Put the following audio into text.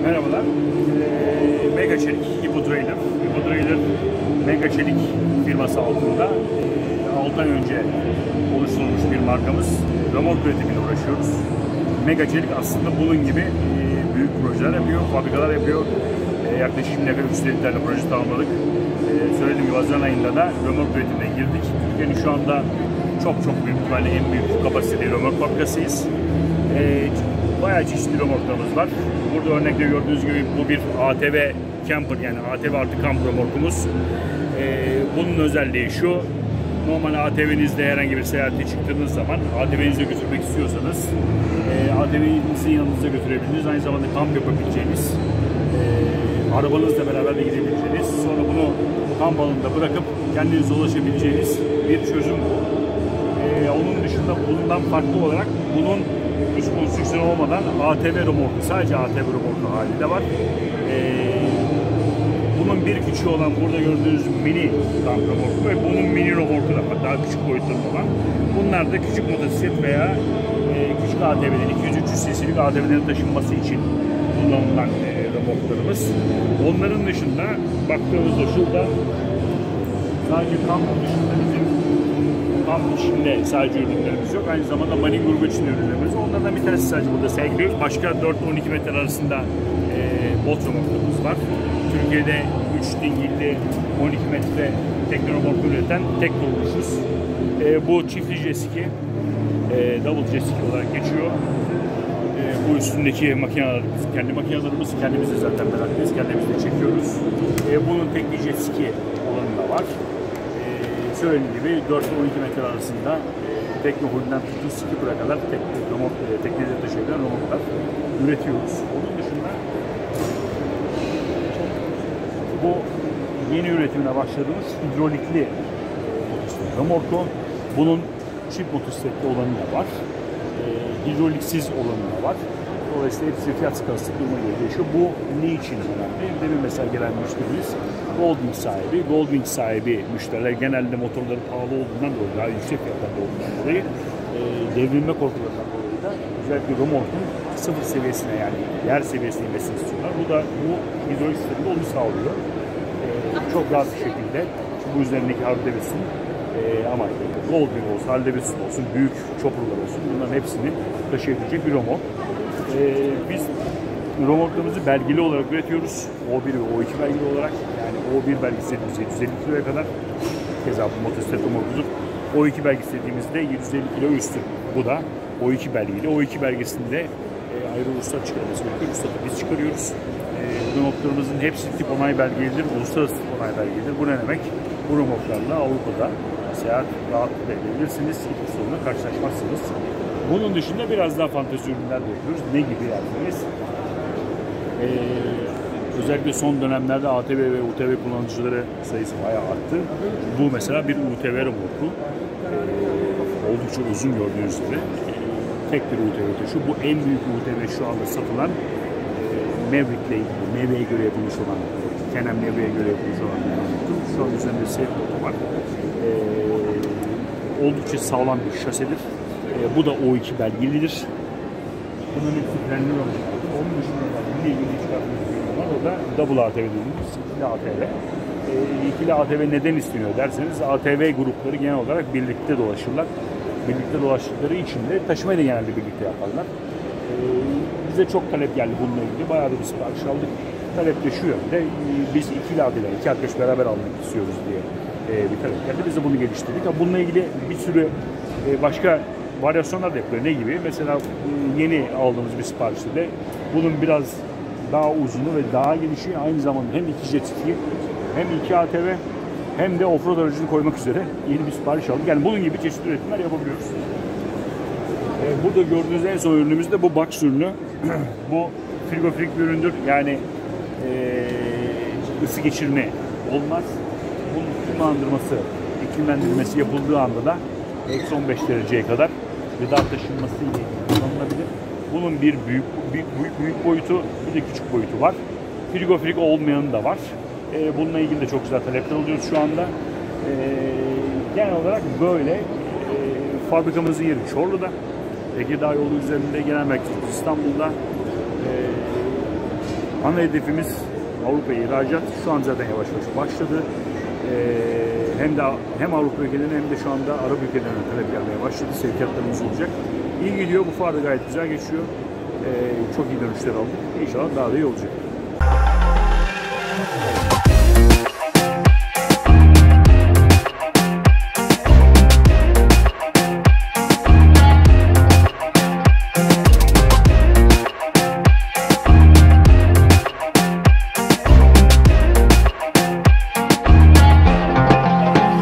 Merhabalar. Mega Çelik İpo Trailer Mega Çelik firması altında 6 ay önce oluşturulmuş bir markamız. Römork üretimiyle uğraşıyoruz. Mega Çelik aslında bunun gibi büyük projeler yapıyor, fabrikalar yapıyor. Yaklaşık şimdiye kadar 350 tane proje tamamladık. Söylediğim gibi Haziran ayında da römork üretimine girdik. Türkiye'nin şu anda çok büyük ihtimalle en büyük kapasiteli römork fabrikasıyız. Bayağı çeşitli römorklarımız var. Burada örnekte gördüğünüz gibi bu bir ATV camper, yani ATV artı kamp römorkumuz. Bunun özelliği şu: normal ATV'nizde herhangi bir seyahate çıktığınız zaman ATV'nize götürmek istiyorsanız ATV'nizi yanınıza götürebiliriz. Aynı zamanda kamp yapabileceğiniz, arabanızla beraber de gidebileceğiniz, sonra bunu kamp alanında bırakıp kendinize ulaşabileceğiniz bir çözüm. Onun dışında bundan farklı olarak bunun hiç konstrüksiyon olmadan ATV römorku, sadece ATV römorku hali de var. Bunun bir küçüğü olan burada gördüğünüz mini kamp römorku ve bunun mini römorku da var, daha küçük boyutlarında olan. Bunlar da küçük motosiklet veya küçük ATV'lerin, 200-300 cc'lik ATV'lerin taşınması için kullanılan römorklarımız. Onların dışında baktığımızda şurada sadece kamp dışında bizim kamp içinde sadece ürünlerimiz yok. Aynı zamanda marine grubu için ürünlerimiz var. Onlardan bir tanesi sadece burada sergiliyoruz. Başka 4-12 metre arasında bot römorklarımız var. Türkiye'de 3 dingilli 12 metre tekne römorku üreten tek kuruluşuz. Bu çiftli jet ski, double jet ski olarak geçiyor. Bu üstündeki makinelerimiz, kendi makinelerimiz, kendimiz de zaten meraklıyız, kendimiz de çekiyoruz. Bunun tekli jet ski olanı da var. Söylediğim gibi 4-12 metre arasında tekne hulünden tutun skipper'a kadar tekneleri taşıyan römorklar üretiyoruz. Onun dışında bu yeni üretimine başladığımız hidrolikli motosiklet römorku. Bunun çift motosikletli olanı da var. Hidroliksiz olanı da var. Dolayısıyla hepsi fiyat skalası duruma göre değişiyor. Bu ne için önemli? Demin mesela gelen müşterimiz Goldwing sahibi. Goldwing sahibi müşteriler genelde motorları pahalı olduğundan dolayı, daha yüksek fiyatlarda olduğundan dolayı devrilme korkularından dolayı da özellikle römorkun sıfır seviyesine, yani yer seviyesine inmesini istiyorlar. Bu hidrolik sisteminde onu sağlıyor. Çok rahat bir şekilde bu üzerindeki Harley Davidson ama Goldwing olsun, Harley Davidson olsun, büyük chopper'lar olsun, bunların hepsini taşıyabilecek bir römork. Biz römorklarımızı belgeli olarak üretiyoruz. O1 ve O2 belgeli olarak. Yani O1 belgesi dediğimiz 750 kiloya kadar. Keza bu motosiklet römorkudur. O2 belgesi dediğimizde 750 kilo üstü. Bu da O2 belgeli. O2 belgesinde ayrı ruhsat çıkarması gerekiyor. Ruhsatı biz çıkarıyoruz. Römorklarımızın hepsi tip onay belgelidir. Uluslararası tip onay belgelidir. Bu ne demek? Bu römorklarla Avrupa'da seyahat rahatlıkla edebilirsiniz. Hiçbir sorunla karşılaşmazsınız. Bunun dışında biraz daha fantezi ürünler de yapıyoruz. Ne gibi derseniz? Özellikle son dönemlerde ATV ve UTV kullanıcıları sayısı bayağı arttı. Bu mesela bir UTV römorku. Oldukça uzun gördüğünüz gibi. Tek bir UTV taşı. Bu en büyük UTV şu anda satılan Maverick'le ilgili, Mavi'ye göre yapılmış olan, Can-Am Mavi'ye göre yapılmış olan bir römorku. Şu an üzerinde seyir var. Oldukça sağlam bir şasedir. Bu da O2 belgelidir. Bunun hepsi frenli römork. Onun dışında da bir ilgili çıkartmış bir ürün var. O da Double ATV dediğimiz ikili ATV. İkili ATV neden isteniyor derseniz, ATV grupları genel olarak birlikte dolaşırlar. Birlikte dolaştıkları için de taşımayı da genelde birlikte yaparlar. Bize çok talep geldi bununla ilgili. Bayağı da bir sipariş aldık. Talep de şu yönde: biz ikili ATV, iki arkadaş beraber almak istiyoruz diye bir talep geldi. Biz de bunu geliştirdik. Bununla ilgili bir sürü başka varyasyonlar da yapıyor. Ne gibi? Mesela yeni aldığımız bir siparişte de bunun biraz daha uzunu ve daha genişi, aynı zamanda hem iki jet ski, hem iki ATV, hem de offroad aracını koymak üzere yeni bir sipariş aldık. Yani bunun gibi çeşitli üretimler yapabiliyoruz. Burada gördüğünüz en son ürünümüz de bu box ürünü. Bu frigofilik bir üründür. Yani ısı geçirme olmaz. Bunun iklimlandırması, iklimlendirilmesi yapıldığı anda da eksi 15 dereceye kadar gıda taşınması ile kullanılabilir. Bunun bir büyük boyutu, bir de küçük boyutu var. Frigofilik olmayanı da var. Bununla ilgili de çok güzel talepler alıyoruz şu anda. Genel olarak böyle. Fabrikamızın yeri Çorlu'da. Ege Dağ yolu üzerinde, genel merkezimiz İstanbul'da. Ana hedefimiz Avrupa'ya ihracat. Şu an zaten yavaş yavaş başladı. Hem Avrupa ülkelerine hem de şu anda Arap ülkelerine talep gelmeye başladı. Sevkiyatlarımız olacak. İyi gidiyor. Bu fuar da gayet güzel geçiyor. Çok iyi dönüşler aldık. İnşallah daha da iyi olacak.